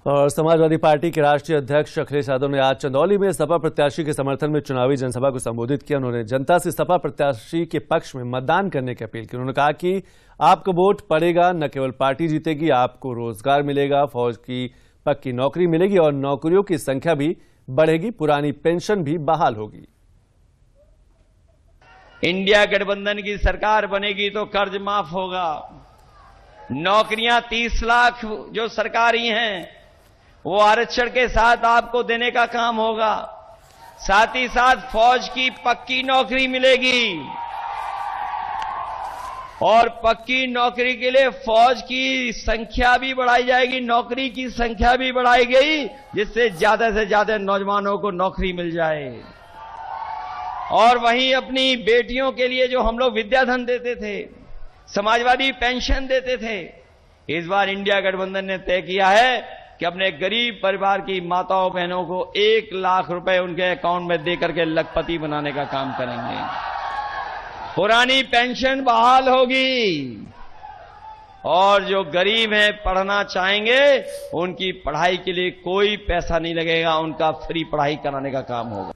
और समाजवादी पार्टी के राष्ट्रीय अध्यक्ष अखिलेश यादव ने आज चंदौली में सपा प्रत्याशी के समर्थन में चुनावी जनसभा को संबोधित किया। उन्होंने जनता से सपा प्रत्याशी के पक्ष में मतदान करने की अपील की। उन्होंने कहा कि आपका वोट पड़ेगा, न केवल पार्टी जीतेगी, आपको रोजगार मिलेगा, फौज की पक्की नौकरी मिलेगी और नौकरियों की संख्या भी बढ़ेगी, पुरानी पेंशन भी बहाल होगी। इंडिया गठबंधन की सरकार बनेगी तो कर्ज माफ होगा, नौकरियां 30 लाख जो सरकारी हैं वो आरक्षण के साथ आपको देने का काम होगा, साथ ही साथ फौज की पक्की नौकरी मिलेगी और पक्की नौकरी के लिए फौज की संख्या भी बढ़ाई जाएगी, नौकरी की संख्या भी बढ़ाई गई, जिससे से ज्यादा नौजवानों को नौकरी मिल जाए। और वहीं अपनी बेटियों के लिए जो हम लोग विद्याधन देते थे, समाजवादी पेंशन देते थे, इस बार इंडिया गठबंधन ने तय किया है कि अपने गरीब परिवार की माताओं बहनों को 1 लाख रुपए उनके अकाउंट में देकर के लखपति बनाने का काम करेंगे। पुरानी पेंशन बहाल होगी और जो गरीब हैं पढ़ना चाहेंगे उनकी पढ़ाई के लिए कोई पैसा नहीं लगेगा, उनका फ्री पढ़ाई कराने का काम होगा।